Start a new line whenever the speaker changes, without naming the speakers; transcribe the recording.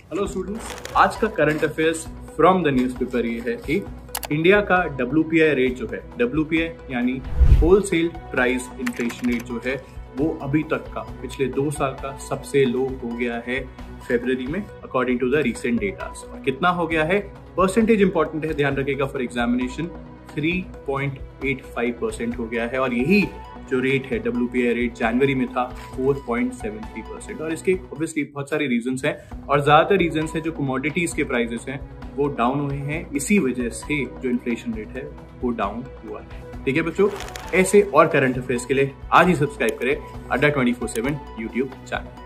Hello students, आज का current affairs from the newspaper ये है कि इंडिया का WPI रेट जो है, WPI यानी होलसेल प्राइस इन्फ्लेशन रेट जो है वो अभी तक का पिछले 2 साल का सबसे लो हो गया है फरवरी में according to the recent data. कितना हो गया है, परसेंटेज इंपॉर्टेंट है, ध्यान रखिएगा फॉर एग्जामिनेशन। 3.85% हो गया है और यही जो रेट है WPI रेट जनवरी में था 4.73%। और इसके ऑब्वियसली बहुत सारे रीजंस हैं और ज्यादातर रीजंस है जो कमोडिटीज के प्राइसेस हैं वो डाउन हुए हैं, इसी वजह से जो इन्फ्लेशन रेट है वो डाउन हुआ है। ठीक है बच्चों, ऐसे और करंट अफेयर्स के लिए आज ही सब्सक्राइब करें अड्डा 24/7 यूट्यूब चैनल।